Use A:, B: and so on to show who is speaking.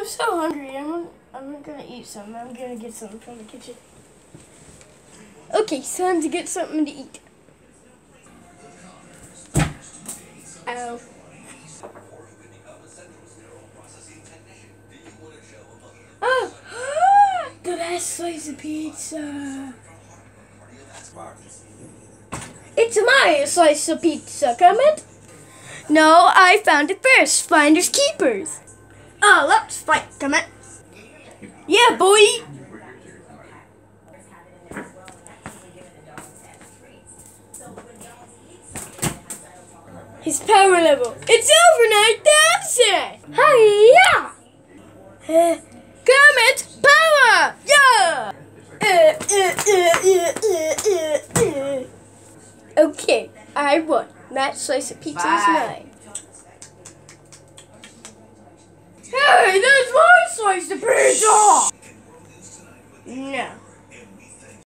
A: so hungry. I'm gonna eat some. I'm gonna get some from the kitchen. Okay, time to get something to eat. Ow. Oh, the last slice of pizza. It's my slice of pizza, comment? No, I found it first. Finders keepers. Oh, let's fight, comment. Yeah, boy. His power level. It's over 9,000. Hiya! Comet power! Yeah! Okay, I won. That slice of pizza is mine. Hey, that's my slice of pizza! No.